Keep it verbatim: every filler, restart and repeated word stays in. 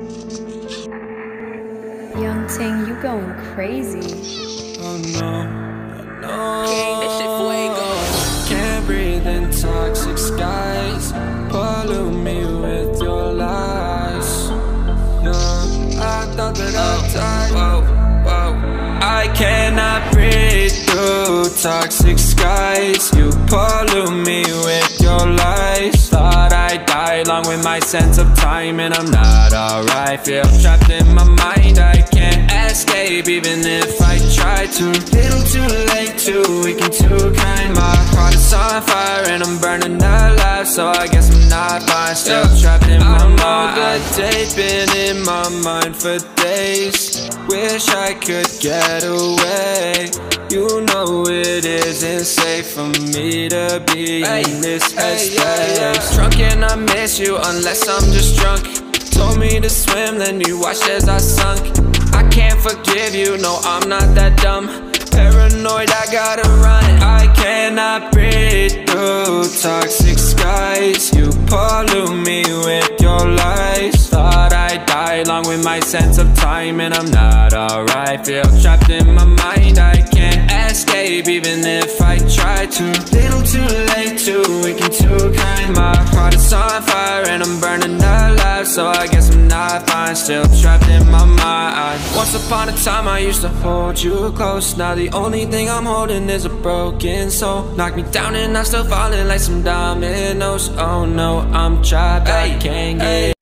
Young Ting, you going crazy. Oh no, no. King, this shit fuego. Can't breathe in toxic skies. Pollute me with your lies. Yeah, I thought that I'd die. Whoa, whoa. I cannot breathe through toxic skies. You pollute me with your lies. Thought I'd die along with my sense of time, and I'm not alright. Feel trapped in my mind, I can't escape even if I try to. Little too late, too weak and too kind. My heart is on fire and I'm burning alive, so I guess I'm not fine. Still trapped in my mind. I know that they've been in my mind for days. Wish I could get away. You know it isn't safe for me to be hey, in this headspace. Hey, yeah, yeah. Drunk and I miss you unless I'm just drunk. Told me to swim, then you watched as I sunk. I can't forgive you, no I'm not that dumb. Paranoid, I gotta run. I cannot breathe through toxic skies. You pollute me with your lies. Thought I'd die along with my sense of time, and I'm not alright. Feel trapped in my mind, I can't escape even if I try to. Little too late, too weak and too kind. My heart is on fire and I'm burning alive, so I guess I'm not fine. Still trapped in my mind. Once upon a time I used to hold you close. Now the only thing I'm holding is a broken soul. Knock me down and I'm still falling like some dominoes. Oh no, I'm trapped, I can't get